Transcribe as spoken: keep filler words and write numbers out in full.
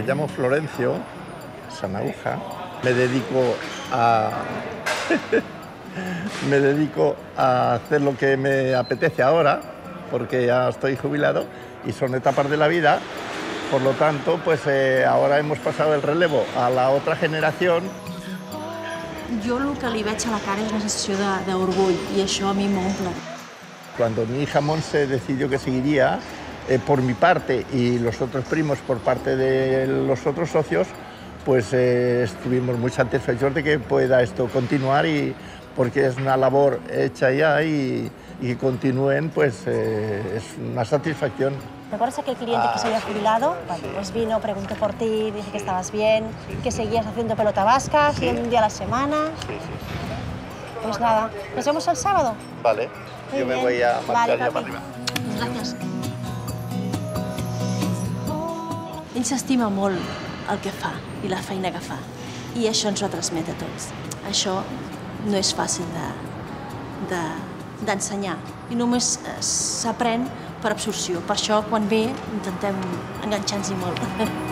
llamo Florencio Sanauja. Me dedico a... me dedico a hacer lo que me apetece ahora, porque ya estoy jubilado y son etapas de la vida. Por lo tanto, pues eh, ahora hemos pasado el relevo a la otra generación. Jo el que li veig a la cara és una sensació d'orgull i això a mi m'omple. Cuando mi hija Monse decidió que seguiría, eh, por mi parte y los otros primos por parte de los otros socios, pues eh, estuvimos muy satisfechos de que pueda esto continuar, y porque es una labor hecha ya y, y que continúen, pues eh, es una satisfacción. ¿Recuerdas aquel cliente ah, que se había jubilado? Sí, Bueno, sí. pues vino, preguntó por ti, dije que estabas bien, que seguías haciendo pelota vasca, Sí. un día a la semana. Sí, sí, sí. Pues nada, nos vemos el sábado. Vale, Muy yo me bien. voy a marchar Vale, ya papi. para arriba. Gràcies. Ell s'estima molt el que fa i la feina que fa. I això ens ho transmet a tots. Això no és fàcil d'ensenyar. I només s'aprèn per absorció. Per això, quan ve, intentem enganxar-nos-hi molt.